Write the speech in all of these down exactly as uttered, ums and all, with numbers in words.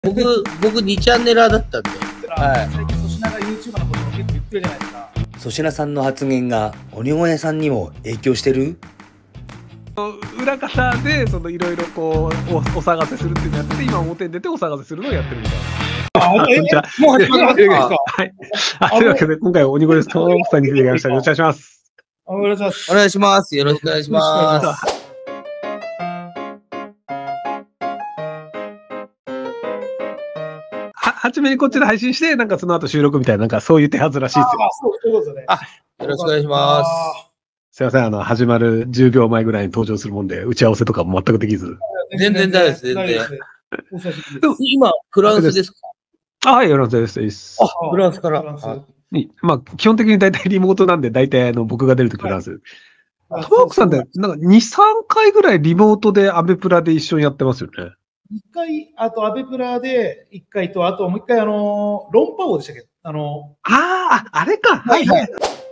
僕、僕にチャンネラーだったんで。 はい。最近粗品が YouTuber のことも結構言ってるじゃないですか。 粗品さんの発言が鬼越さんにも影響してる？ 裏方でそのいろいろこう お, お騒がせするっていうのやってて、今表に出てお騒がせするのをやってるみたいな。 あ、 こんにちは。 もう始まりましたか。 はい。あ、というわけで今回は鬼越トークさんに来ていただきました。よろしくお願いします。 お願いします。 お願いします。よろしくお願いします。 は、はじめにこっちで配信して、なんかその後収録みたいな、なんかそういう手はずらしいですよ。 あ、そう、そういうことですね。 あ、よろしくお願いします。 すいません、あの、始まるじゅうびょうまえぐらいに登場するもんで、打ち合わせとかも全くできず。 全然大丈夫です、全然。今、フランスですか？ あ、はい、フランスです。 あ、フランスから。 まあ、基本的に大体リモートなんで、大体あの、僕が出るときフランス。トマークさんって、なんかに、さんかいぐらいリモートでアベプラで一緒にやってますよね。 一回、あとアベプラで一回と、あともう一回あの、論破王でしたっけ？あの、 ああ、あれか。はいはい。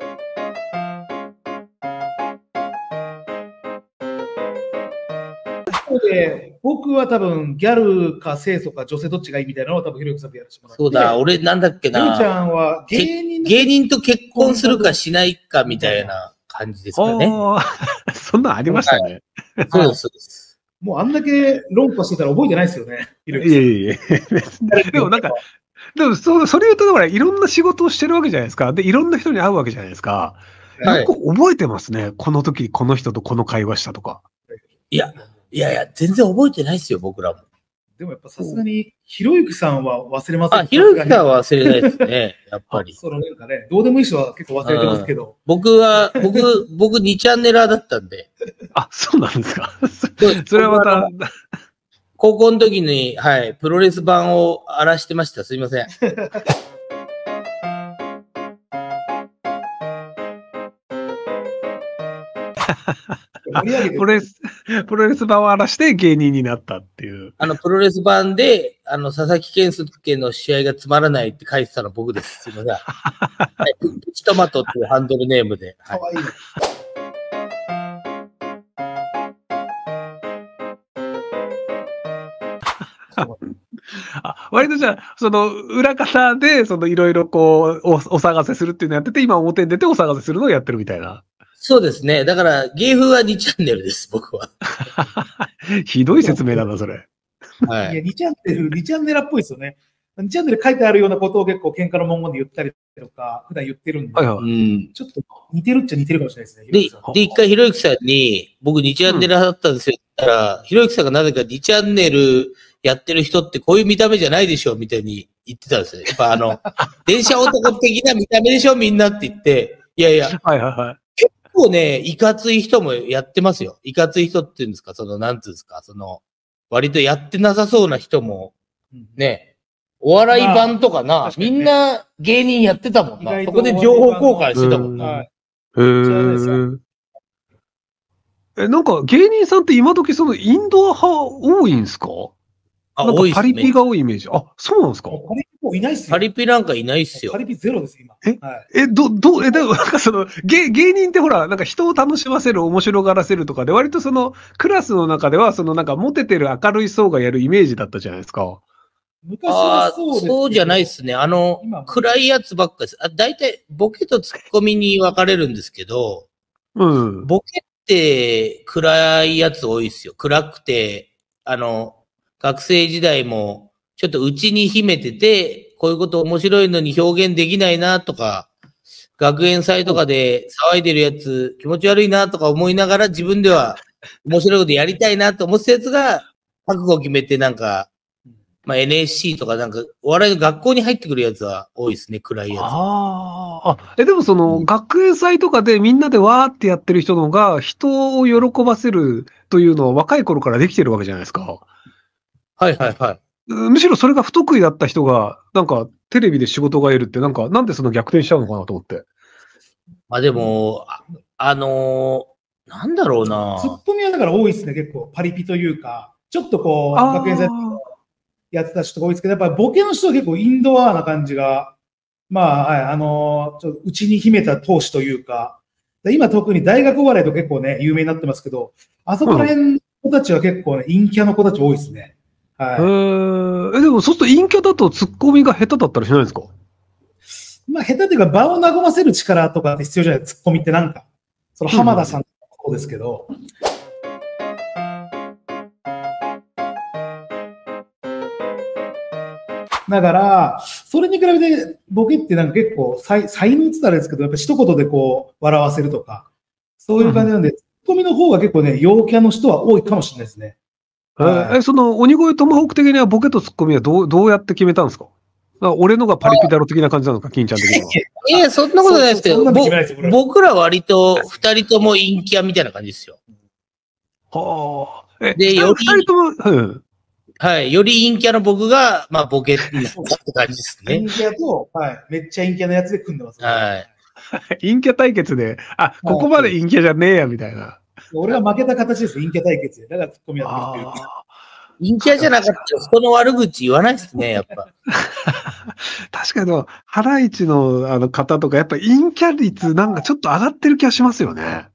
で僕は多分ギャルか清楚か女性どっちがいいみたいなのを多分ひろゆきさんとやらせてもらって。 そうだ、俺なんだっけな。 ひろちゃんは芸人芸人と結婚するかしないかみたいな感じですかね。 そんなんありましたね。 そうです、そうです。 もうあんだけ論破してたら覚えてないですよね。 いやいやいや。でもなんか、でもそそれ言うと、だからいろんな仕事をしてるわけじゃないですか。で、いろんな人に会うわけじゃないですか。はい、よく覚えてますね。この時、この人とこの会話したとか。 いや、いやいや、全然覚えてないですよ、僕らも。 でもやっぱさすがに、ひろゆきさんは忘れません。 あ、ひろゆきさんは忘れないですね、やっぱり。 そのなんかね、どうでもいい人は結構忘れてますけど。 僕は、僕、僕にチャンネラーだったんで。 あ、そうなんですか。それはまた。 高校の時に、はい、プロレス版を荒らしてました。すいません。 プロレス、プロレス版を荒らして芸人になったっていう。 あの、プロレス版で、あの、佐々木健介の試合がつまらないって書いてたの僕です。すいません。はい、プチトマトっていうハンドルネームで。 はい、かわいい。 あ、割とじゃあ、その、裏方で、その、いろいろこうお、お騒がせするっていうのをやってて、今表に出てお騒がせするのをやってるみたいな。 そうですね。だから、芸風はにチャンネルです、僕は。 ひどい説明だな、それ。 はい。いや、にチャンネル、にチャンネルっぽいですよね。にチャンネル書いてあるようなことを結構喧嘩の文言で言ったりとか、普段言ってるんで、はいはい、うん、ちょっと似てるっちゃ似てるかもしれないですね。 で、で、一回ひろゆきさんに、僕にチャンネルだったんですよ。だから、ひろゆきさんがなぜかにチャンネルやってる人ってこういう見た目じゃないでしょみたいに言ってたんですよ。やっぱあの、電車男的な見た目でしょみんなって言って、いやいや、 はいはいはい。 結構ね、いかつい人もやってますよ。いかつい人っていうんですか、その、なんつうんですか、その、割とやってなさそうな人も、ね、お笑い版とかな、まあ、みんな芸人やってたもんな。そこで情報交換してたもんな。はい。 へー。え、なんか芸人さんって今時そのインドア派多いんすか？あ、なんかパリピが多いイメージ。あ、そうなんですか？ パリピもいないっすよ。 パリピなんかいないっすよ。 パリピゼロです、今。 え、はい、え、ど、ど、え、でもなんかその、芸、芸人ってほら、なんか人を楽しませる、面白がらせるとかで、割とその、クラスの中では、そのなんかモテてる明るい層がやるイメージだったじゃないですか。 昔はそうです。 そうじゃないっすね。あの、暗いやつばっかです。あ、大体、ボケとツッコミに分かれるんですけど、 うん。 ボケって暗いやつ多いっすよ。暗くて、あの、学生時代も、ちょっと内に秘めてて、こういうこと面白いのに表現できないなとか、学園祭とかで騒いでるやつ気持ち悪いなとか思いながら自分では面白いことやりたいなと思ってたやつが、覚悟を決めてなんか、まあ エヌエスシー とかなんか、お笑いの学校に入ってくるやつは多いですね、暗いやつ。 ああ。え、でもその、うん、学園祭とかでみんなでわーってやってる人の方が、人を喜ばせるというのは若い頃からできてるわけじゃないですか。 はいはいはい。 むしろそれが不得意だった人が、なんかテレビで仕事が得るって、なんか、なんでその逆転しちゃうのかなと思って。 まあでも、あ、あのー、なんだろうな。 ツッコミはだから多いですね、結構。パリピというか、ちょっとこう、学園祭やってた人が多いですけど、やっぱりボケの人は結構インドアな感じが、まあ、はい、あのー、ちょっと内に秘めた闘志というか、今特に大学お笑いと結構ね、有名になってますけど、あそこら辺の子たちは結構ね、陰キャの子たち多いですね。 はい。 へーえ、でもそうすると陰キャだとツッコミが下手だったりしないんですか？ まあ、下手っていうか、場を和ませる力とかって必要じゃない、ツッコミってなんか。その浜田さんもそうですけど。だから、それに比べて、ボケってなんか結構才、才能って言ったらあれですけど、やっぱ一言でこう、笑わせるとか、そういう感じなんで、ツッコミの方が結構ね、陽キャの人は多いかもしれないですね。 えーえ、その鬼越トマホーク的にはボケとツッコミはどう、どうやって決めたんですか？あ俺のがパリピだろ的な感じなのか、金ちゃん的には。 いや、そんなことないですけど、 そんなの決めないですよこれ僕ら割と二人とも陰キャみたいな感じですよ。 はあ。え、 でより二人とも、うん。 はい。より陰キャの僕が、まあ、ボケになったって感じですね陰。キャと、はい、めっちゃ陰キャのやつで組んでます、ね。 はい。 陰キャ対決で、あ、ここまで陰キャじゃねえや、みたいな。 俺が負けた形です、陰キャ対決で。だからツッコミやってきてる。 あ陰キャじゃなかったら人の悪口言わないですね、やっぱ。 ー確かに、ハライチのあの方とか、やっぱ陰キャ率なんかちょっと上がってる気がしますよね。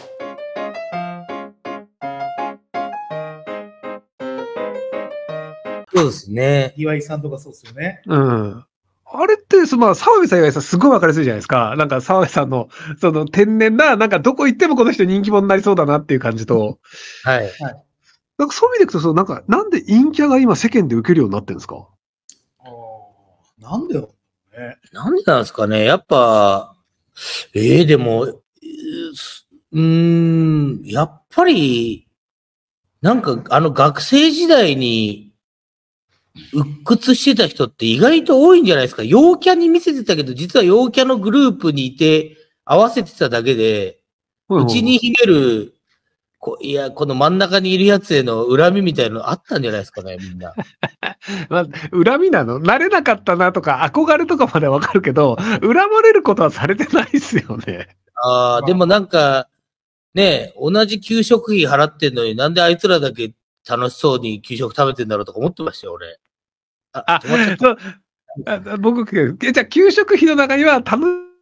そうですね。 岩井さんとかそうですよね。 うん。あれって、そのまあ、澤部さん、岩井さん、すごいわかりやすいじゃないですか。なんか、澤部さんの、その、天然な、なんか、どこ行ってもこの人人気者になりそうだなっていう感じと、 はい。 なんか、そういう意味でいくと、その、なんか、なんで陰キャが今世間で受けるようになってるんですか？ あーなんでだろうね。 なんでなんですかね。やっぱ、ええでも、うーん、やっぱり、なんか、あの学生時代に、鬱屈してた人って意外と多いんじゃないですか。陽キャに見せてたけど、実は陽キャのグループにいて、合わせてただけで、うちに秘める、こいや、この真ん中にいるやつへの恨みみたいなのあったんじゃないですかね、みんな。 まあ、恨みなの慣れなかったなとか、憧れとかまでわかるけど、恨まれることはされてないですよね。 ああ、でもなんか、ねえ、同じ給食費払ってんのになんであいつらだけ楽しそうに給食食べてんだろうとか思ってましたよ、俺。あ、 あ、 止まっちゃったそうあ僕、えじゃあ、給食費の中には、たぶん、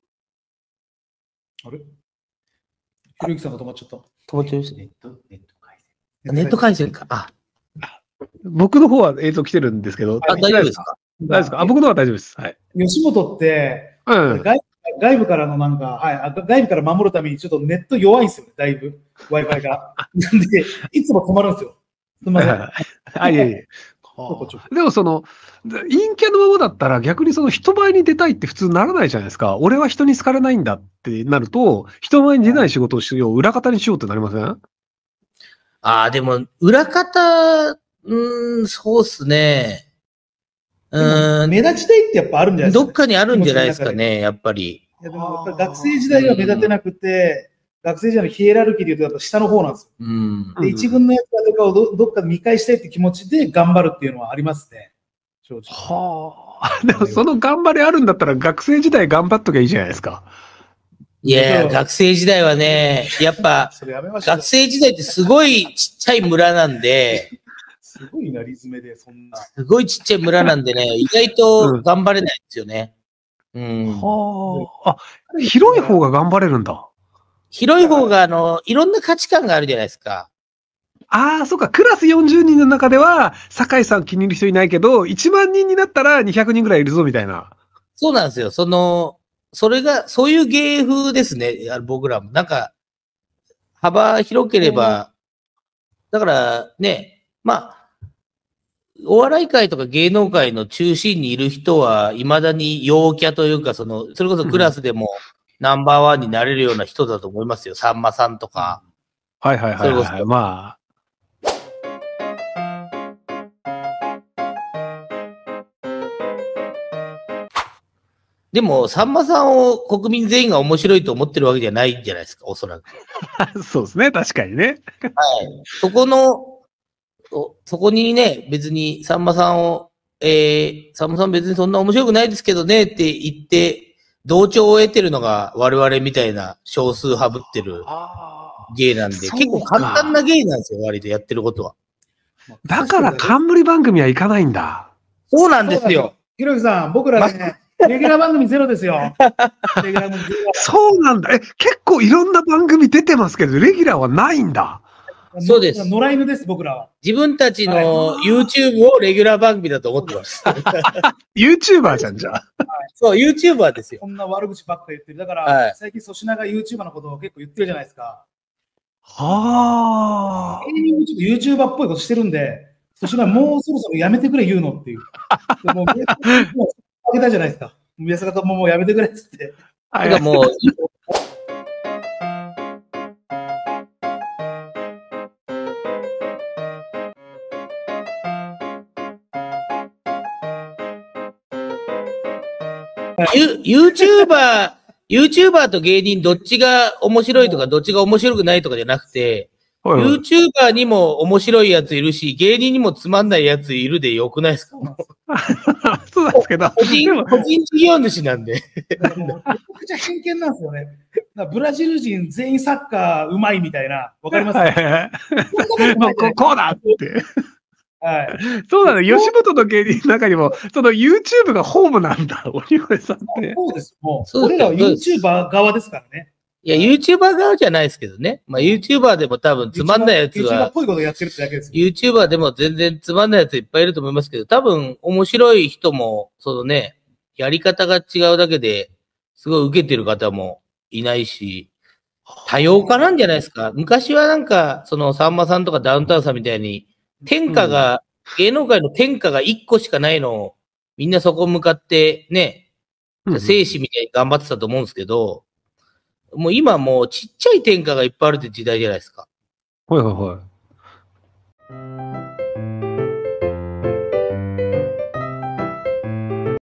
あれひろゆきさんが止まっちゃった。 止まっちゃいましたね。 ネット、ネット回ネット回線か。あ、 僕の方は映像来てるんですけど、 あ大丈夫ですか？ 大丈夫ですか？あ、僕の方は大丈夫です。はい。 吉本って、 うん。 外外部からのなんか、はいあ、外部から守るためにちょっとネット弱いんですよね、だいぶ。Wi-Fi が。なんで、いつも止まるんですよ。すみません。 あ、いえいえ。でもその、陰キャのままだったら逆にその人前に出たいって普通ならないじゃないですか。俺は人に好かれないんだってなると、人前に出ない仕事をしよう、裏方にしようってなりません？ ああ、でも、裏方、うーん、そうっすね。うーん、 目立ちたいってやっぱあるんじゃないですか。 どっかにあるんじゃないですかね、やっぱり。 いやでもやっぱ学生時代は目立てなくて、学生時代のヒエラルキーで言うとやっぱ下の方なんですよ。 うん。 で、一軍のやつとかを ど, どっかで見返したいって気持ちで頑張るっていうのはありますね。正直。 はあ。でもその頑張りあるんだったら学生時代頑張っときゃいいじゃないですか。 いやいや、学生時代はね、やっぱ、 それやめましょう学生時代ってすごいちっちゃい村なんで、 すごいなリズムで、そんな。 すごいちっちゃい村なんでね、意外と頑張れないんですよね。うん。 はあ。あ、広い方が頑張れるんだ。 広い方が、あの、いろんな価値観があるじゃないですか。 ああ、そうか。クラスよんじゅうにんの中では、酒井さん気に入る人いないけど、いちまんにんになったらにひゃくにんぐらいいるぞ、みたいな。 そうなんですよ。その、それが、そういう芸風ですね、あ僕らも。なんか、幅広ければ、だからね、まあ、お笑い界とか芸能界の中心にいる人は、未だに陽キャというか、その、それこそクラスでもナンバーワンになれるような人だと思いますよ。さんまさんとか。 はいはいはい、はい。まあ。 でも、さんまさんを国民全員が面白いと思ってるわけじゃないんじゃないですか、おそらく。 そうですね、確かにね。 はい。そこの、そそこにね、別にさんまさんを、えー、さんまさん別にそんな面白くないですけどねって言って、同調を得てるのが我々みたいな少数派ぶってる芸なんで、結構簡単な芸なんですよ、割とやってることは。 だから冠番組は行かないんだ。 そうなんですよ。 ひろゆきさん、僕らね、レギュラー番組ゼロですよ。レギュラー番組ゼロ。 そうなんだ。え、結構いろんな番組出てますけど、レギュラーはないんだ。 そうです。 野良犬です、僕らは。 自分たちの YouTube をレギュラー番組だと思ってます。 YouTuber じゃん、じゃあ。 そう、YouTuber ですよ。 こんな悪口ばっか言ってる。だから、 はい、 最近粗品が YouTuber のことを結構言ってるじゃないですか。 はあ。 芸人もちょっと YouTuber っぽいことしてるんで、粗品もうそろそろやめてくれ言うのっていう。でもう、あげたじゃないですか。宮坂とももうやめてくれっつって。 なんかもう、YouTuber、YouTuber と芸人どっちが面白いとかどっちが面白くないとかじゃなくて、はいはい、YouTuber にも面白いやついるし、芸人にもつまんないやついるでよくないですか？ そうなんですけど。 個人、個人事業主なんで。 めちゃくちゃ偏見なんですよね。ブラジル人全員サッカーうまいみたいな。わかりますか？はいはいはい。 もうここうだって。 はい。 そうなの。吉本の芸人の中にも、その YouTube がホームなんだ、鬼越さんって。 そうです。もう、俺らは YouTuber 側ですからね。 いや、YouTuber 側じゃないですけどね。まあ、YouTuber でも多分つまんないやつは、 YouTuber っぽいことやってるってだけです。 YouTuber でも全然つまんないやついっぱいいると思いますけど、多分面白い人も、そのね、やり方が違うだけで、すごい受けてる方もいないし、多様化なんじゃないですか。昔はなんか、そのさんまさんとかダウンタウンさんみたいに、天下が、うん、芸能界の天下がいっこしかないのを、みんなそこ向かってね、生死みたいに頑張ってたと思うんですけど、もう今もうちっちゃい天下がいっぱいあるって時代じゃないですか。 はいはいはい。